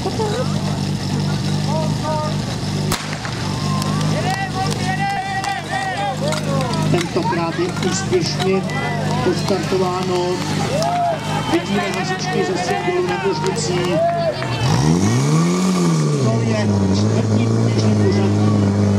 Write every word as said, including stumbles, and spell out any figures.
Tentokrát je úspěšně odstartováno. Vidíme hasičky ze symbolu na Božnicí. To je čtvrtý běžný pořad.